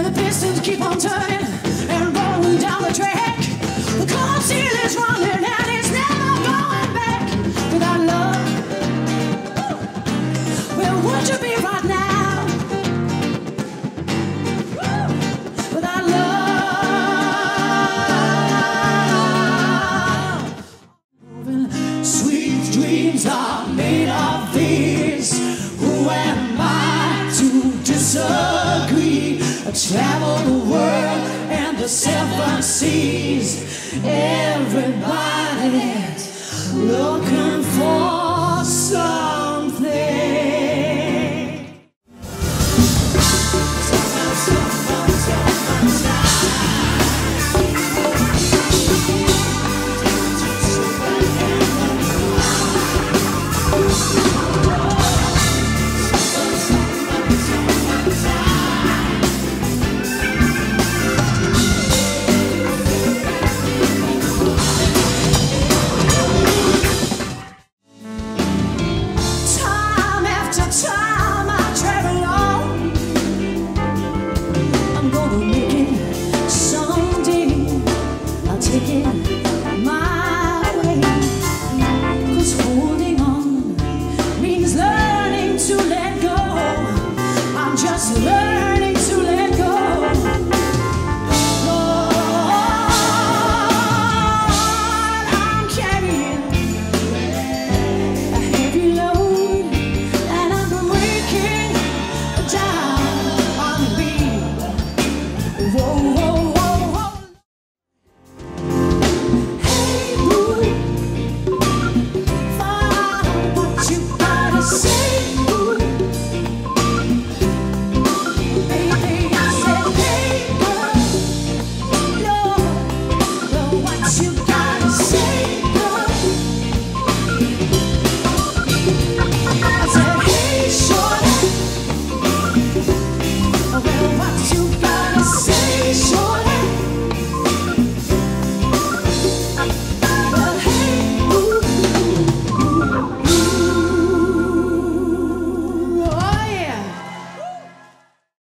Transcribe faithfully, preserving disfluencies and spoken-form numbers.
and the pistons keep on turning and rolling down the track. The cold steel is running and it's never going back. Without love, where would you be right now? Without love, sweet dreams are made of these. Who am I to disagree? I travel the world and the seven seas. Everybody's looking